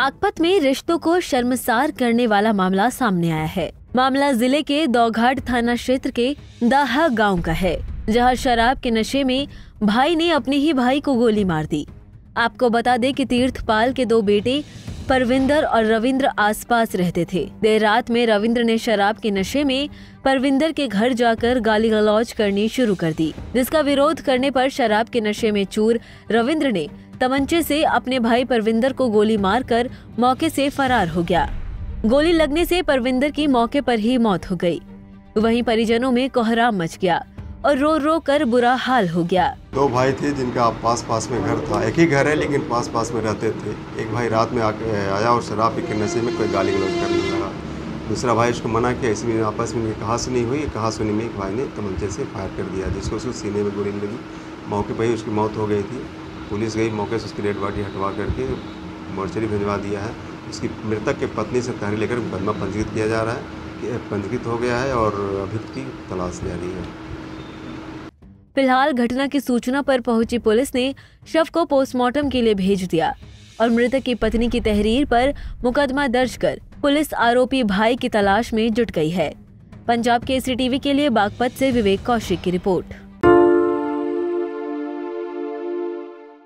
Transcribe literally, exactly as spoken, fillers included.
बागपत में रिश्तों को शर्मसार करने वाला मामला सामने आया है। मामला जिले के दौघाट थाना क्षेत्र के दाहा गांव का है, जहां शराब के नशे में भाई ने अपने ही भाई को गोली मार दी। आपको बता दें कि तीर्थपाल के दो बेटे परविंदर और रविंद्र आसपास रहते थे। देर रात में रविंद्र ने शराब के नशे में परविंदर के घर जाकर गाली गलौज करनी शुरू कर दी, जिसका विरोध करने पर शराब के नशे में चूर रविंद्र ने तमंचे से अपने भाई परविंदर को गोली मारकर मौके से फरार हो गया। गोली लगने से परविंदर की मौके पर ही मौत हो गई। वहीं परिजनों में कोहराम मच गया और रो रो कर बुरा हाल हो गया। दो भाई थे जिनका पास पास में घर था, एक ही घर है लेकिन पास पास में रहते थे। एक भाई रात में आके आया और शराब पी के नशे में कोई गाली गलौज करने लगा। दूसरा भाई उसको मना किया, इसमें आपस में कहा सुनी हुई। कहा सुनी में एक भाई ने तमंचे से फायर कर दिया, जिसको उसको सीने में गोली लगी। मौके पर ही उसकी मौत हो गई थी। पुलिस गई, मौके से उसकी डेड बॉडी हटवा करके मोर्चरी भिजवा दिया है। उसकी मृतक के पत्नी से तहरीर लेकर मुकदमा पंजीकृत किया जा रहा है, पंजीकृत हो गया है और अभियुक्त की तलाश जारी है। फिलहाल घटना की सूचना पर पहुंची पुलिस ने शव को पोस्टमार्टम के लिए भेज दिया और मृतक की पत्नी की तहरीर पर मुकदमा दर्ज कर पुलिस आरोपी भाई की तलाश में जुट गई है। पंजाब केसरी टीवी के लिए बागपत से विवेक कौशिक की रिपोर्ट।